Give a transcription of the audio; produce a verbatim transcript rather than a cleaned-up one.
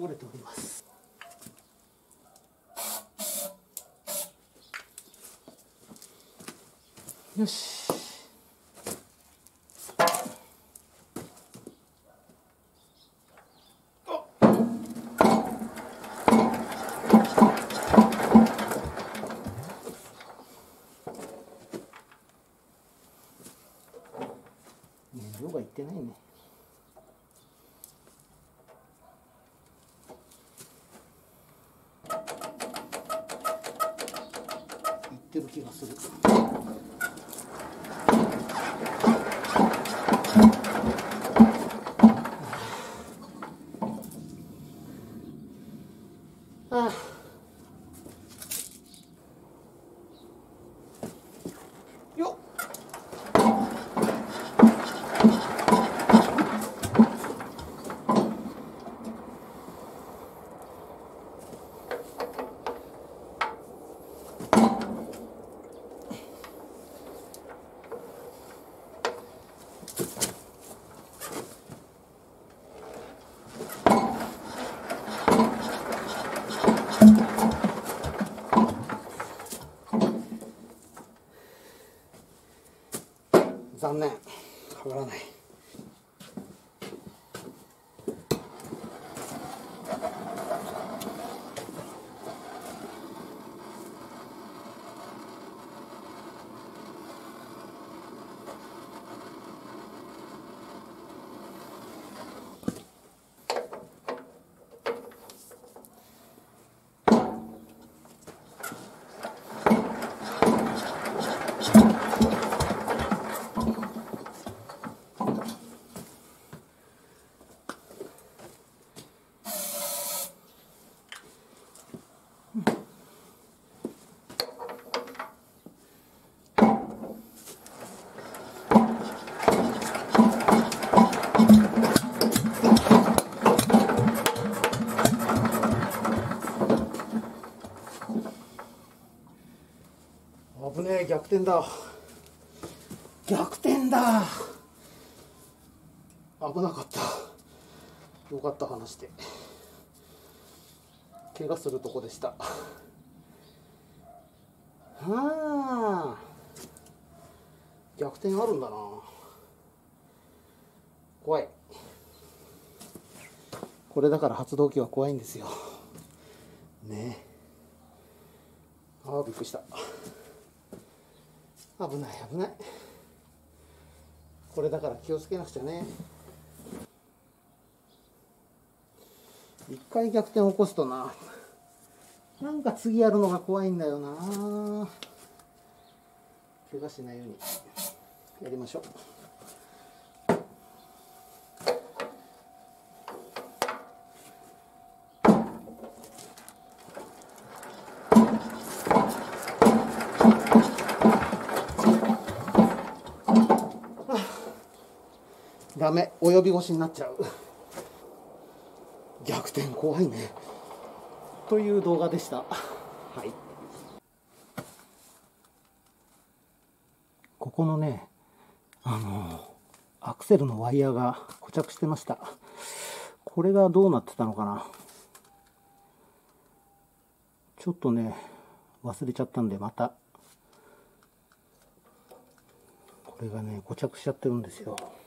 絞れております。よし。色がいってないね。いってる気がする。ああ。よっ。残念、はまらない。危ねえ、逆転だ。逆転だ。危なかった。よかった、話して。怪我するとこでした。はあ、逆転あるんだな。怖い。これだから発動機は怖いんですよ。ねえ。ああ、びっくりした。危ない危ない。これだから気をつけなくちゃね。一回逆転を起こすとな、なんか次やるのが怖いんだよな。怪我しないようにやりましょう。ダメ、及び腰になっちゃう。逆転怖いね。という動画でした。はい。ここのね、あのアクセルのワイヤーが固着してました。これがどうなってたのかな。ちょっとね、忘れちゃったんで、また。これがね、固着しちゃってるんですよ。